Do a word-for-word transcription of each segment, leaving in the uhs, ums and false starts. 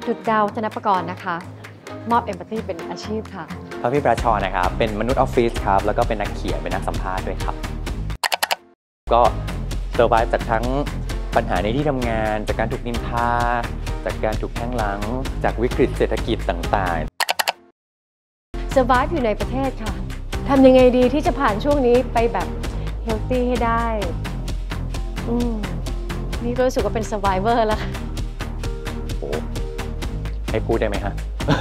ดุจดาวธนประกรณ์นะคะมอบเอมพัตตีเป็นอาชีพค่ะพระพี่ประชรนะครับเป็นมนุษย์ออฟฟิศครับแล้วก็เป็นนักเขียนเป็นนักสัมภาษณ์ด้วยครับก็เซอร์ไพรส์จากทั้งปัญหาในที่ทำงานจากการถูกนินทาจากการถูกแทงหลังจากวิกฤตเศรษฐกิจต่างๆเซอร์ไพรส์อยู่ในประเทศค่ะทำยังไงดีที่จะผ่านช่วงนี้ไปแบบเฮลตี้ให้ได้อืมนี่ก็รู้สึกว่าเป็น survivor แล้วค่ะโอ้ให้พูดได้ไหมฮะ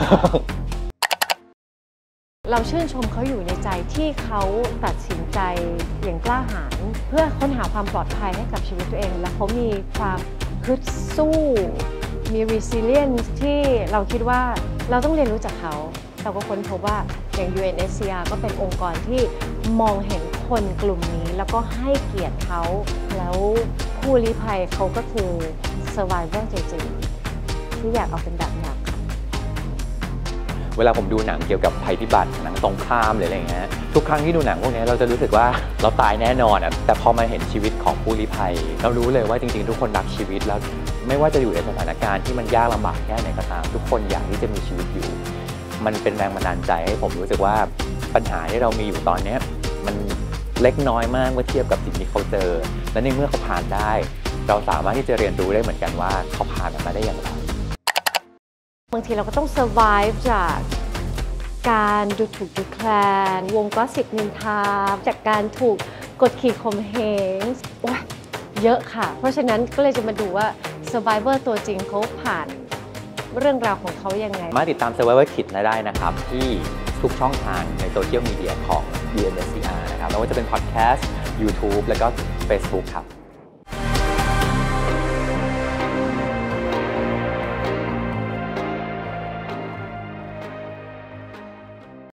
เราชื่นชมเขาอยู่ในใจที่เขาตัดสินใจอย่างกล้าหาญเพื่อค้นหาความปลอดภัยให้กับชีวิตตัวเองและเขามีความฮึดสู้มี resilience ที่เราคิดว่าเราต้องเรียนรู้จากเขาเราก็ค้นพบว่าอย่าง ยู เอ็น เอช ซี อาร์ ก็เป็นองค์กรที่มองเห็นคนกลุ่มนี้แล้วก็ให้เกียรติเขาแล้วผู้ลี้ภัยเขาก็คือ survivor จริงๆที่อยากเอาเป็นแบบอย่างค่ะเวลาผมดูหนังเกี่ยวกับภัยพิบัติหนังสงครามหรืออะไรอย่างเงี้ยทุกครั้งที่ดูหนังพวกนี้เราจะรู้สึกว่าเราตายแน่นอนอ่ะแต่พอมาเห็นชีวิตของผู้ลี้ภัยเรารู้เลยว่าจริงๆทุกคนรักชีวิตแล้วไม่ว่าจะอยู่ในสถานการณ์ที่มันยากลำบากแค่ไหนก็ตามทุกคนอยากที่จะมีชีวิตอยู่มันเป็นแรงบันดาลใจให้ผมรู้สึกว่าปัญหาที่เรามีอยู่ตอนนี้มันเล็กน้อยมากเมื่อเทียบกับสิ่งที่เขาเจอและในเมื่อเขาผ่านได้เราสามารถที่จะเรียนรู้ได้เหมือนกันว่าเขาผ่านมันมาได้อย่างไรบางทีเราก็ต้อง survive จากการดูถูกดูแคลนวงก็สิบนินทาจากการถูกกดขี่ข่มเหงโอ้ยเยอะค่ะเพราะฉะนั้นก็เลยจะมาดูว่า survivor ตัวจริงเขาผ่านเรื่องราวของเขายังไงมาติดตาม Survivor Kit ได้นะครับที่ทุกช่องทางในโซเชียลมีเดียของ ยู เอ็น เอช ซี อาร์ นะครับไม่ว่าจะเป็นพอดแคสต์ YouTube แล้วก็ Facebook ครับ